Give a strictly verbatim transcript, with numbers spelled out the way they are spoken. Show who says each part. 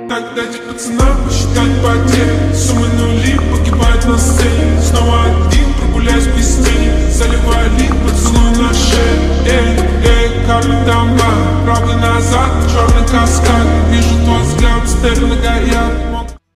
Speaker 1: Так дайте пацанам посчитать потери. Суммы нули погибают на сцене. Снова один, прогуляюсь без тени. Заливаю лик, поцелуй на шее. Эй, эй, капли дома. Правый назад, черный каскад. Вижу твой взгляд, степь многоярд.